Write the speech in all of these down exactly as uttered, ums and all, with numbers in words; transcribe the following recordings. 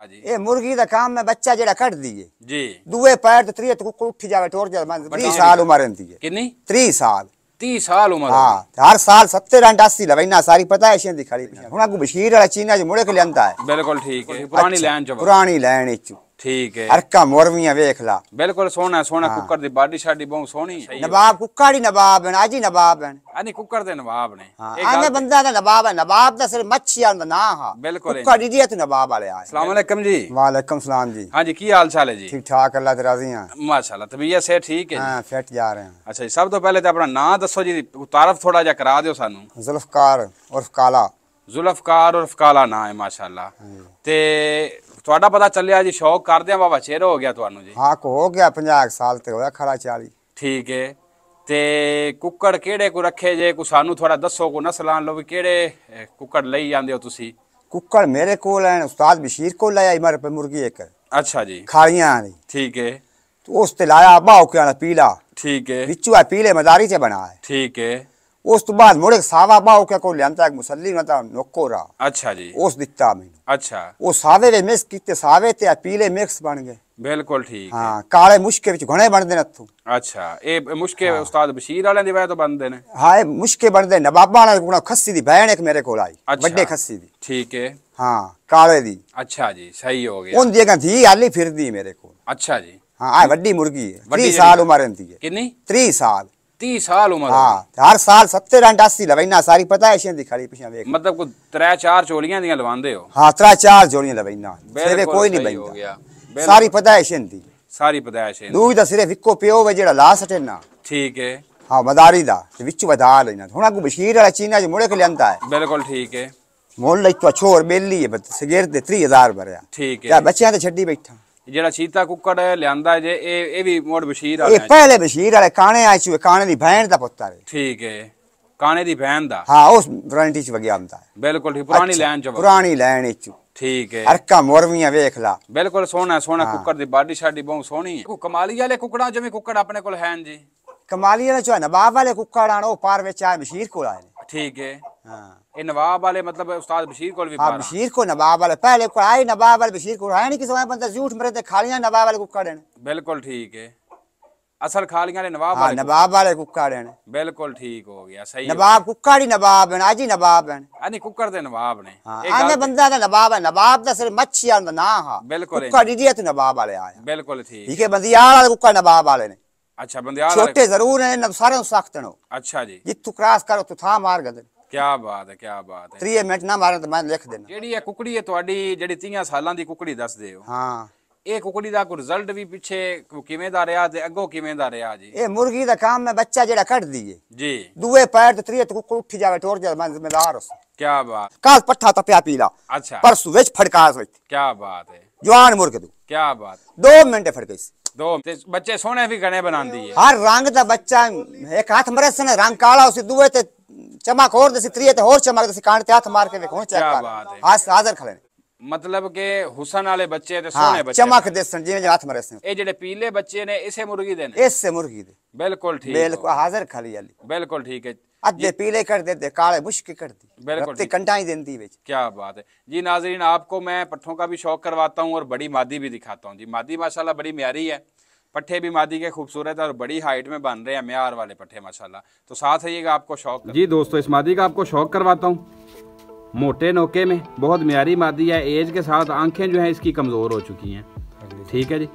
ये मुर्गी का काम में बच्चा जेड़ा कट दिए जी दुए पैर ते त्रीए ते कुक्कड़ उठ जावे टोर जावे तीस साल उम्र रहती है कितनी तीस साल तीस साल उम्र हाँ हर साल सत्तर अंडासी लवैना सारी पता है शेंदी खड़ी हुन को बशीर वाला चीना जो मुड़े के लियांदा है बिल्कुल ठीक है पुरानी लाइन जो पुरानी लाइन इच ठीक है हरका मोरवियां वेख ला बिल्कुल सोना सोना कुकर दी बॉडी शाडी बहुत सोहनी है नवाब कुक्कड़ ही नवाब है आजी नवाब है आनी कुकर दे नवाब ने आने बंदा दा नवाब है नवाब दा सिर्फ मच्छियां दा ना हा बिल्कुल कुक्कड़ इडियत नवाब वाले आए अस्सलाम वालेकुम जी वालेकुम सलाम जी हां जी की हाल चाल है जी ठीक ठाक अल्लाह ते राजी हां माशाल्लाह तबीयत से ठीक है हां फिट जा रहे हैं अच्छा जी सब तो पहले तो अपना नाम दसो जी तारफ थोड़ा जा करा दियो सानू जुल्फकार उर्फ काला जुल्फकार उर्फ काला ना है माशाल्लाह ते ਤੁਹਾਡਾ ਪਤਾ ਚੱਲਿਆ ਜੀ ਸ਼ੌਕ ਕਰਦੇ ਆ ਬਾਬਾ ਚਿਹਰਾ ਹੋ ਗਿਆ ਤੁਹਾਨੂੰ ਜੀ ਹਾਂ ਕੋ ਹੋ ਗਿਆ ਪੰਜਾਹ ਸਾਲ ਤੇ ਹੋਇਆ ਖੜਾ ਚਾਲੀ ਠੀਕ ਹੈ ਤੇ ਕੁੱਕੜ ਕਿਹੜੇ ਕੋ ਰੱਖੇ ਜੇ ਕੋ ਸਾਨੂੰ ਥੋੜਾ ਦੱਸੋ ਕੋ ਨਸਲਾਂ ਲੋ ਵੀ ਕਿਹੜੇ ਕੁੱਕੜ ਲਈ ਜਾਂਦੇ ਹੋ ਤੁਸੀਂ ਕੁੱਕੜ ਮੇਰੇ ਕੋਲ ਹੈ ਉਸਤਾਦ ਬਸ਼ੀਰ ਕੋਲ ਲਾਇਆ ਇਮਰ पे मुर्गी एक अच्छा जी खालियां वाली ठीक है तो उस ते लाया बाव के वाला पीला ठीक है बिचू पीले मदारी से बना है ठीक है उस तो बाद मुड़े सावा बाव के को लियांता एक मुसल्ली ना था नोकोरा अच्छा जी उस दिता मैं अच्छा वो सावे वे मिक्स किते सावे ते पीले मिक्स बन गए बिल्कुल ठीक हां काले मुश्के विच घणे बनदे न तू अच्छा ए मुश्के उस्ताद बशीर वाले दी वजह तो बनदे ने हां ए मुश्के बनदे नवाबा वाला गुणा खस्सी दी बहन एक मेरे कोल आई बड़े खस्सी दी ठीक है हां काले दी अच्छा जी सही हो गया उन जगह थी हाली फिरदी मेरे कोल अच्छा जी हां आ बड़ी मुर्गी है तीस साल उम्र रहती है कितनी तीस साल तीस साल उम्र हां हर साल सत्तर अंडासी लवैना सारी पता है शेंदी खड़ी पिछा वेख मतलब को त्रै चार चोलियां दियां लवांदे हो हां त्रै चार जोड़ियां लवैना सेवे कोई नहीं बैठा सारी पता है शेंदी सारी पता है शेंदी दूध दा सिर्फ इको पियो वे जेड़ा ला सटे ना ठीक है हां मदारी दा ते विच वधा लेना हुन को बशीर वाला चीना जो मुड़े के लियांदा है बिल्कुल ठीक है मोल लई तो छोर बेली है बस सिगरेट दे तीस हज़ार भरया ठीक है क्या बच्चियां ते छड्डी बैठा जेड़ा चीता कुक्कड़ लियांदा जे ए ए भी मोड़ बशीर वाला ए पहले बशीर वाले काने आए छु काने दी बहन दा पुत्तर है ठीक है काने दी बहन दा हां उस वारंटी च वगया आंदा है बिल्कुल ठीक पुरानी लाइन च पुरानी लाइन च ठीक है हरका मोरवियां वेख ला बिल्कुल सोना सोना कुक्कड़ दी बॉडी शाडी बहुत सोहनी है कमाली वाले कुक्कड़ा जिवें कुक्कड़ अपने कोल हैं जी कमाली वाले जो नवाब वाले कुक्कड़ आन ओ पार विच आए बशीर कोल आए ठीक है हां ए नवाब वाले मतलब उस्ताद बशीर कोल भी हां बशीर को नवाब वाले पहले को आए नवाब वाले बशीर को है नहीं किसी बंदा झूठ मरे ते खालियां नवाब वाले कुक्कड़ हैं बिल्कुल ठीक है असल खालियां वाले नवाब वाले नवाब वाले कुक्कड़ हैं बिल्कुल ठीक हो गया सही नवाब कुक्कड़ ही नवाब हैं आजी नवाब हैं आनी कुक्कड़ दे नवाब ने आने बंदा दा नवाब है नवाब दा सिर्फ मच्छियां दा ना हा बिल्कुल कुक्कड़ इडियत नवाब वाले आए बिल्कुल ठीक ठीक है बंदियाल वाले कुक्कड़ नवाब वाले ने अच्छा बंदियाल छोटे जरूर हैं सारे सख्त नो अच्छा जी जितू क्रॉस करो तो था मार गदे क्या बात है क्या बात है तीस मिनट ना मारे तो मैं लिख देना जेडी है कुकड़ी है ਤੁਹਾਡੀ ਜਿਹੜੀ तीस ਸਾਲਾਂ ਦੀ ਕੁਕੜੀ ਦੱਸਦੇ ਹੋ ਹਾਂ ਇਹ ਕੁਕੜੀ ਦਾ ਕੋਈ ਰਿਜ਼ਲਟ ਵੀ ਪਿੱਛੇ ਕਿਵੇਂ ਦਾ ਰਿਹਾ ਤੇ ਅੱਗੋਂ ਕਿਵੇਂ ਦਾ ਰਿਹਾ ਜੀ ਇਹ ਮੁਰਗੀ ਦਾ ਕੰਮ ਮੈਂ ਬੱਚਾ ਜਿਹੜਾ ਕੱਢਦੀ ਏ ਜੀ ਦੂਏ ਪੈਰ ਤੇ ਤਰੀਏ ਤੇ ਕੁਕੜ ਉੱਠ ਜਾਵੇ ਟੋਰ ਜਾਵੇ ਮੈਂ ਜ਼ਿੰਮੇਦਾਰ ਉਸ ਕੀ ਬਾਤ ਕਾਲ ਪੱਠਾ ਤਪਿਆ ਪੀਲਾ ਅੱਛਾ ਪਰਸੂ ਵਿੱਚ ਫੜਕਾਸ ਵਿੱਚ ਕੀ ਬਾਤ ਹੈ ਜਵਾਨ ਮੁਰਗ ਦੂ ਕੀ ਬਾਤ दो मिनट फड़ गई दो ते बच्चे सोने भी घने बनांदी है हर रंग दा बच्चा एक हाथ मरे से रंग काला उसे दुए ते चमक और दसी त्रिये ते और चमक दसी कान ते हाथ मार के देखो चेक कर हाथ हाजिर खले मतलब के हुसन वाले बच्चे ते सोने बच्चे चमक देसन जिवें हाथ मरे से ए जेडे पीले बच्चे ने इसे मुर्गी दे ने इससे मुर्गी दे बिल्कुल ठीक बिल्कुल हाजिर खली वाली बिल्कुल ठीक है अद्धे पीले कर देते काले मुश्क कर दी बिल्कुल कंटाई देती विच क्या बात है जी नाजरीन आपको मैं पट्ठों का भी शौक करवाता हूँ और बड़ी मादी भी दिखाता हूँ जी मादी माशाल्लाह बड़ी म्यारी है पट्ठे भी मादी के खूबसूरत और बड़ी हाइट में बन रहे हैं म्यार वाले पट्ठे माशाल्लाह तो साथ रहिएगा आपको शौक जी दोस्तों इस मादी का आपको शौक करवाता हूँ मोटे नोके में बहुत म्यारी मादी है एज के साथ आंखें जो हैं इसकी कमज़ोर हो चुकी हैं ठीक है जी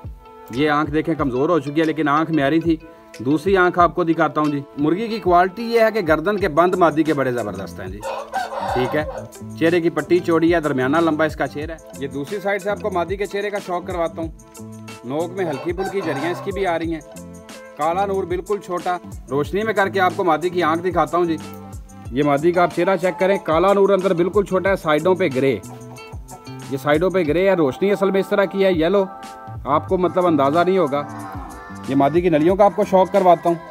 ये आंख देखें कमज़ोर हो चुकी है लेकिन आंख म्यारी थी दूसरी आंख आपको दिखाता हूँ जी मुर्गी की क्वालिटी ये है कि गर्दन के बंद मादी के बड़े ज़बरदस्त हैं जी ठीक है चेहरे की पट्टी चौड़ी है दरमियाना लंबा इसका चेहरा है ये दूसरी साइड से आपको मादी के चेहरे का शौक करवाता हूँ नोक में हल्की फुल्की जरियाँ इसकी भी आ रही हैं काला नूर बिल्कुल छोटा रोशनी में करके आपको मादी की आंख दिखाता हूँ जी ये मादी का आप चेहरा चेक करें काला नूर अंदर बिल्कुल छोटा है साइडों पे ग्रे ये साइडों पे ग्रे है रोशनी असल में इस तरह की है येलो आपको मतलब अंदाज़ा नहीं होगा ये मादी की नलियों का आपको शौक करवाता हूँ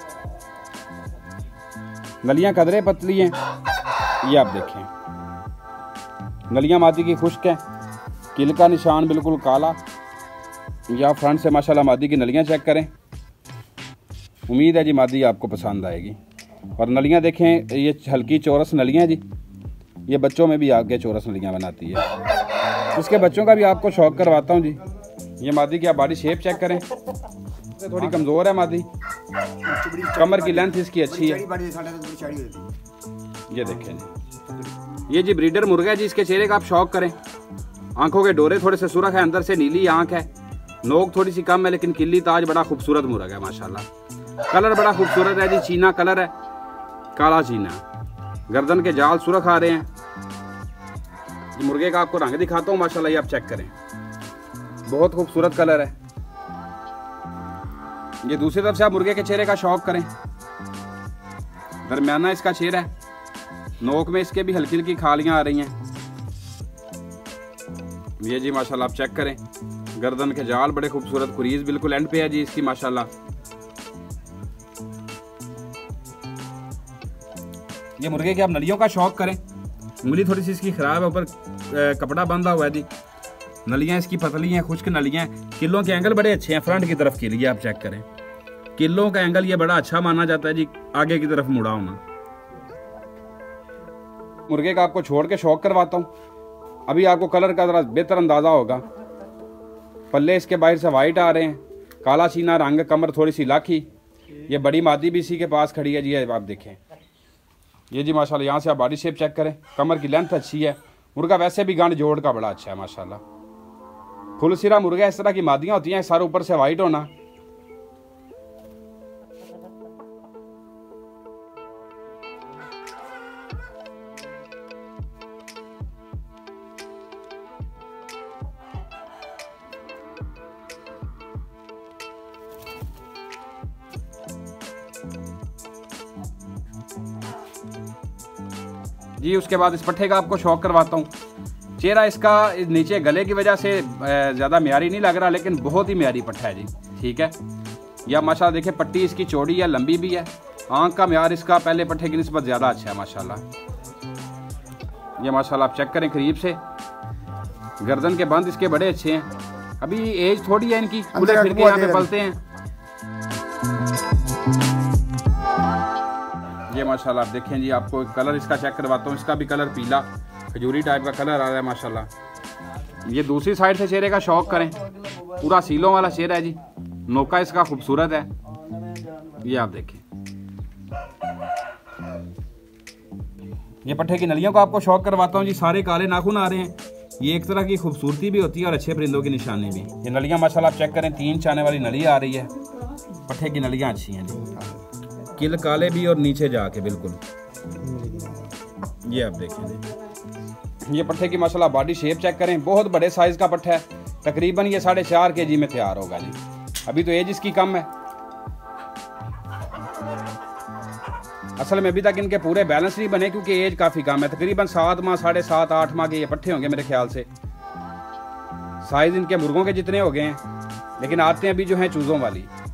नलियाँ कदरे पतली हैं ये आप देखें नलियाँ मादी की खुश्क है किल का निशान बिल्कुल काला या फ्रंट से माशाल्लाह मादी की नलियाँ चेक करें उम्मीद है जी मादी आपको पसंद आएगी और नलियाँ देखें ये हल्की चौरस नलियाँ जी ये बच्चों में भी आगे चौरस नलियाँ बनाती है इसके बच्चों का भी आपको शौक करवाता हूँ जी। ये मादी की आप बॉडी शेप चेक करें, थोड़ी कमज़ोर है मादी, कमर की लेंथ इसकी अच्छी है। ये देखें जी, ये जी ब्रीडर मुर्गा है जी। इसके चेहरे का आप शौक करें, आंखों के डोरे थोड़े से सुरख है, अंदर से नीली आंख है, नोक थोड़ी सी कम है, लेकिन किल्ली ताज बड़ा खूबसूरत मुर्गा है माशाल्लाह। कलर बड़ा खूबसूरत है जी, चीना कलर है, काला चीना, गर्दन के जाल सुरख आ रहे हैं। ये मुर्गे का आपको रंग दिखाता हूँ माशाल्लाह, ये आप चेक करें, बहुत खूबसूरत कलर है। ये दूसरी तरफ से आप मुर्गे के चेहरे का शौक करें, दरमियाना इसका चेहरा है, नोक में इसके भी हल्की हल्की खालियां आ रही हैं। ये जी माशाल्लाह आप चेक करें, गर्दन के जाल बड़े खूबसूरत, कुरीज बिल्कुल एंड पे है जी इसकी माशाल्लाह। ये मुर्गे के आप नलियों का शौक करें, उंगली थोड़ी सी इसकी खराब है, ऊपर कपड़ा बंधा हुआ है जी, नलियां इसकी पतली हैं, खुश्क नलियां। किलों के एंगल बड़े अच्छे हैं, फ्रंट की तरफ के लिए आप चेक करें, किलों का एंगल ये बड़ा अच्छा माना जाता है जी, आगे की तरफ मुड़ा होना। मुर्गे का आपको छोड़ के शौक करवाता हूँ। अभी आपको कलर का जरा बेहतर अंदाजा होगा, पल्ले इसके बाहर से वाइट आ रहे हैं, काला चीना रंग, कमर थोड़ी सी लाखी। ये बड़ी मादी भी इसी के पास खड़ी है जी, आप देखें। ये जी माशाल्लाह, यहाँ से आप बॉडी शेप चेक करें, कमर की लेंथ अच्छी है, मुर्गा वैसे भी गांड जोड़ का बड़ा अच्छा है माशाल्लाह। फुल सिरा मुर्गा, इस तरह की मादियाँ होती हैं, सारे ऊपर से वाइट होना। जी उसके बाद इस पट्ठे का आपको शौक करवाता हूँ। चेहरा इसका नीचे गले की वजह से ज़्यादा म्यारी नहीं लग रहा, लेकिन बहुत ही म्यारी पट्ठा है जी, ठीक है। या माशाल्लाह देखें, पट्टी इसकी चौड़ी है, लंबी भी है, आंख का म्यार इसका पहले पट्ठे की निस्बत ज़्यादा अच्छा है माशाल्लाह। ये माशाल्लाह आप चेक करें करीब से, गर्दन के बंद इसके बड़े अच्छे हैं। अभी एज थोड़ी है इनकी, खुले फिर के यहाँ पे पलते हैं। ये माशाल्लाह आप देखें जी, आपको कलर इसका चेक करवाता हूँ। इसका भी कलर पीला खजूरी टाइप का कलर आ रहा है माशाल्लाह। ये दूसरी साइड से चेहरे का शौक करें, पूरा सीलों वाला चेहरा है जी, नोका इसका खूबसूरत है, ये आप देखें। ये पट्ठे की नलियों का आपको शौक करवाता हूँ जी। सारे काले नाखून आ रहे हैं, ये एक तरह की खूबसूरती भी होती है और अच्छे परिंदों की निशानी भी। ये नलियाँ माशाल्लाह आप चेक करें, तीन चाने वाली नली आ रही है, पट्ठे की नलियाँ अच्छी हैं जी, किल काले भी और नीचे जाके बिल्कुल। ये आप देखें, ये पट्ठे की माशाल्लाह बॉडी शेप चेक करें, बहुत बड़े साइज का पट्ठा है, तकरीबन ये साढ़े चार के जी में तैयार होगा जी। अभी तो एज इसकी कम है, असल में अभी तक इनके पूरे बैलेंस नहीं बने क्योंकि एज काफ़ी कम है, तकरीबन सात माह साढ़े सात आठ माह के ये पट्ठे होंगे मेरे ख्याल से। साइज इनके मुर्गों के जितने हो गए हैं, लेकिन आते हैं अभी जो हैं चूज़ों वाली।